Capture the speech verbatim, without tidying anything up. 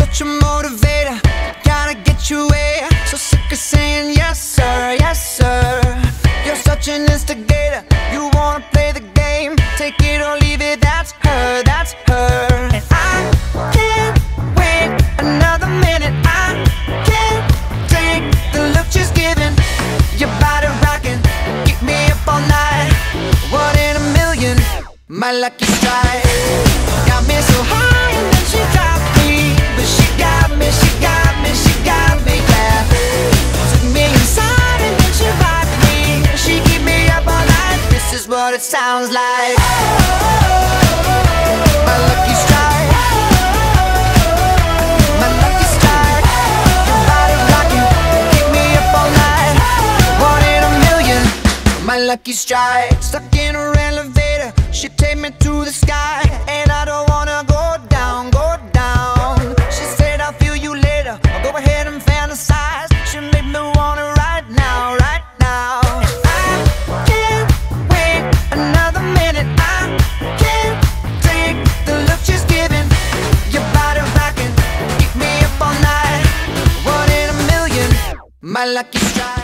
such a motivator, gotta get you way. So sick of saying yes sir, yes sir. You're such an instigator, you wanna play the game. Take it or leave it, that's her, that's her. And I can't wait another minute. I can't take the look she's giving. Your body rocking, keep me up all night. One in a million, my lucky strike. Got me so high and then she dropped me, but she got me, she got me, she got me, yeah. Took me inside and then she rocked me. She keep me up all night. This is what it sounds like. My lucky strike, my lucky strike. Your body rocking, keep me up all night. One in a million, my lucky strike. Stuck in her elevator, she take me to the sky, and I don't wanna go down, go down. She said I'll feel you later, I'll go ahead and fantasize. She made me want it right now, right now. And I can't wait another minute. I can't take the look she's giving. Your body rocking, keep me up all night. One in a million, my lucky strike.